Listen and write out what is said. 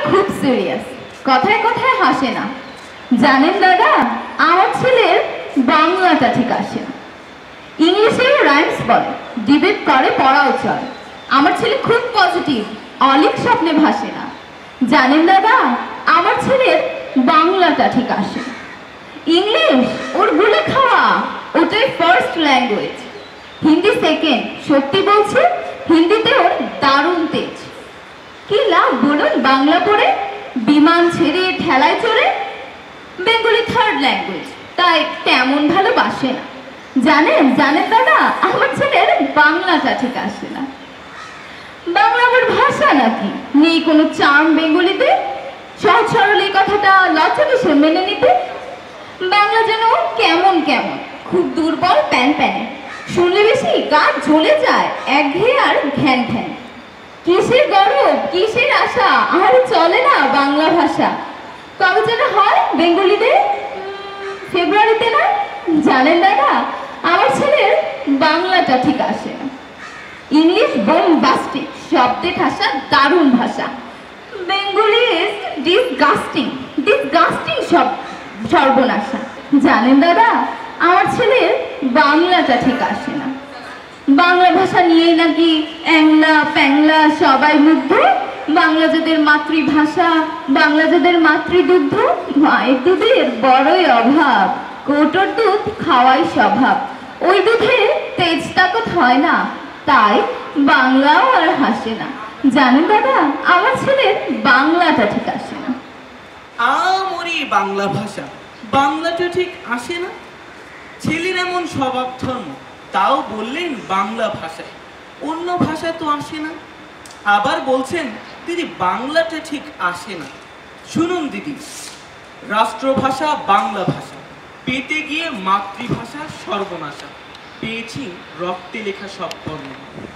খুব সিরিয়াস, কথায় কথায় হাসে না। জানেন দাদা, আমার ছেলের বাংলাটা ঠিক আসে না। ইংলিশেও রাইমস বলে, ডিবেট করে, পড়াও চলে। আমার ছেলে খুব পজিটিভ, অলিক স্বপ্নে ভাসে না। জানেন দাদা, আমার ছেলের বাংলাটা ঠিক আসে না। ইংলিশ ওর গুলে খাওয়া, ওটাই ফার্স্ট ল্যাঙ্গুয়েজ। হিন্দি সেকেন্ড, সত্যি বলছে, হিন্দিতে ওর দারুণ তেজ। কি লাভ বলুন বাংলা পড়ে, বিমান ছেড়ে ঠেলায় চড়ে। বেঙ্গলি থার্ড ল্যাঙ্গুয়েজ, তাই তেমন ভালোবাসে না। জানেন জানেন দাদা, আমার ছেলের বাংলাটা ঠিক আসে না। বাংলা আমার ভাষা নাকি, নেই কোনো চার্ম বেঙ্গলিতে? সহজ সরল এই কথাটা লজ্জা কিসে মেনে নিতে? বাংলা যেন কেমন কেমন, খুব দুর্বল প্যান প্যানে। শুনলে বেশি গা জ্বলে যায়, একঘেয়ে আর ঘ্যান ঘ্যান। কিসের গর্ব, কিসের আশা, আর চলে না বাংলা ভাষা। কবে যেন হয় বেঙ্গলিদের? ফেব্রুয়ারিতে না? জানেন দাদা, আমার ছেলের বাংলাটা ঠিক আসে না। ইংলিশ বোমবাস্টিক, শব্দে ঠাসা দারুণ ভাষা। বেঙ্গলি ইজ ডিসগাস্টিং, ডিসগাস্টিং সর্বনাশা। জানেন দাদা, আমার ছেলের বাংলাটা ঠিক আসে না। বাংলা ভাষা নিয়ে নাকি অ্যাংলা প্যাংলা সবাই মুগ্ধ। বাংলা যাদের মাতৃভাষা, বাংলা যাদের মাতৃদুগ্ধ। মায়ের দুধের বড়ই অভাব, কৌটোর দুধ খাওয়াই স্বভাব। ওই দুধে তেজ তাকত হয় না, তাই বাংলাও আর হাসে না। জানেন দাদা, আমার ছেলের বাংলাটা ঠিক আসে না। আমরি বাংলা ভাষা, বাংলাটা ঠিক আসে না। ছেলের এমন স্বভাব ধর্ম, তাও বললেন বাংলা ভাষায়, অন্য ভাষায় তো আসে না। আবার বলছেন দিদি বাংলাটা ঠিক আসে না। শুনুন দিদি, রাষ্ট্রভাষা বাংলা ভাষা, পেতে গিয়ে মাতৃভাষা সর্বনাশা। পেয়েছি রক্তে লেখা সব কর্ম।